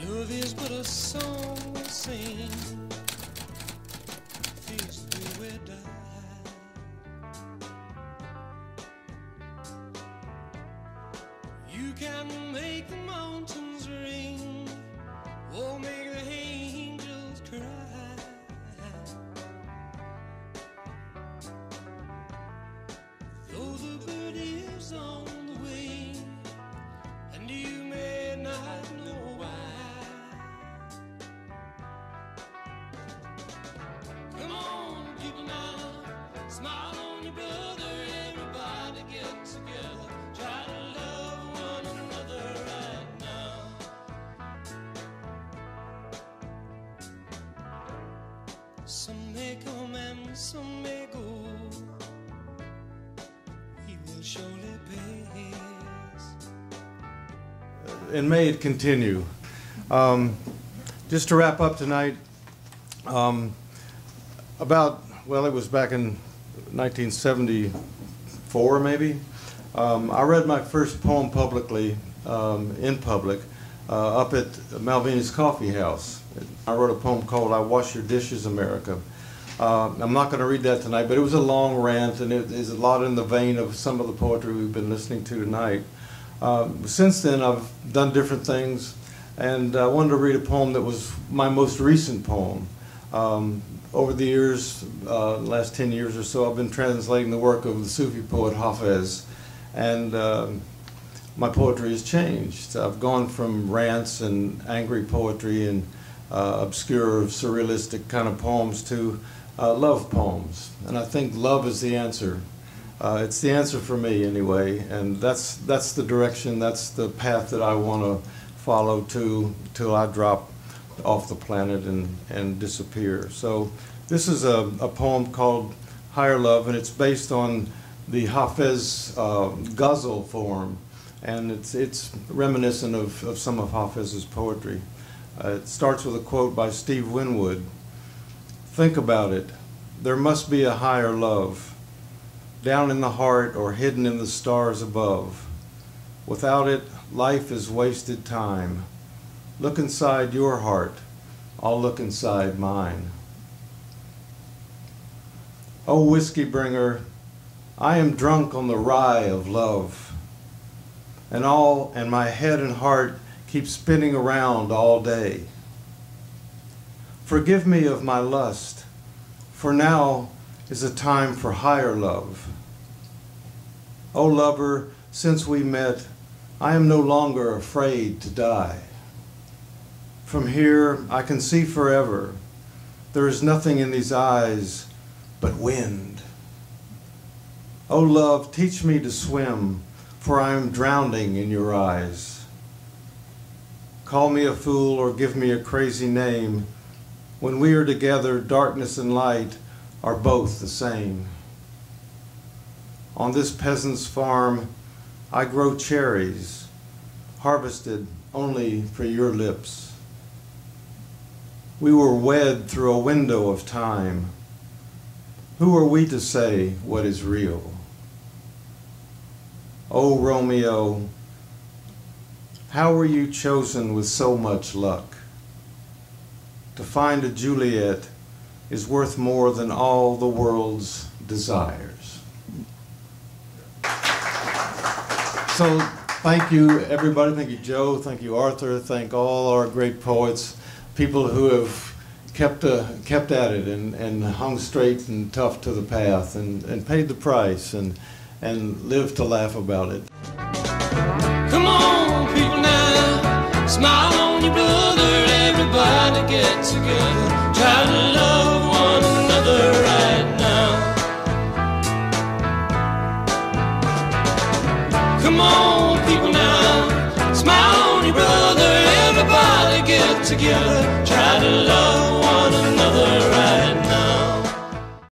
Love is but a song we sing, feels the way we die. You can make the mountains ring, or make the angels cry. Though the bird is on the wing, and you may not know why. Come on, people now, smile on your brother, everybody get together, try to love one another right now. Some may come and some may go, he will surely pay his. And may it continue. Just to wrap up tonight, it was back in 1974 maybe, I read my first poem publicly, in public, up at Malvina's Coffee House. I wrote a poem called I Wash Your Dishes, America. I'm not going to read that tonight, but it was a long rant, and it is a lot in the vein of some of the poetry we've been listening to tonight. Since then, I've done different things, and I wanted to read a poem that was my most recent poem. Over the years, last 10 years or so, I've been translating the work of the Sufi poet Hafez, and my poetry has changed. I've gone from rants and angry poetry and obscure, surrealistic kind of poems to love poems, and I think love is the answer. It's the answer for me anyway, and that's the direction, that's the path that I want to follow till I drop off the planet and disappear. So this is a poem called Higher Love, and it's based on the Hafez ghazal form, and it's reminiscent of some of Hafez's poetry. It starts with a quote by Steve Winwood. Think about it, there must be a higher love, down in the heart or hidden in the stars above. Without it, life is wasted time. Look inside your heart, I'll look inside mine. Oh, whiskey bringer, I am drunk on the rye of love, and my head and heart keep spinning around all day. Forgive me of my lust, for now is a time for higher love. Oh lover, since we met, I am no longer afraid to die. From here I can see forever. There is nothing in these eyes but wind. Oh love, teach me to swim, for I am drowning in your eyes. Call me a fool or give me a crazy name. When we are together, darkness and light are both the same. On this peasant's farm, I grow cherries, harvested only for your lips. We were wed through a window of time. Who are we to say what is real? Oh, Romeo, how were you chosen with so much luck? To find a Juliet is worth more than all the world's desires. So thank you, everybody. Thank you, Joe. Thank you, Arthur. Thank all our great poets, people who have kept at it and hung straight and tough to the path and paid the price and lived to laugh about it. Come on, people now, smile on your brother, everybody get together, try to love one another right now. Come on, people now, smile on your brother, everybody get together, try to love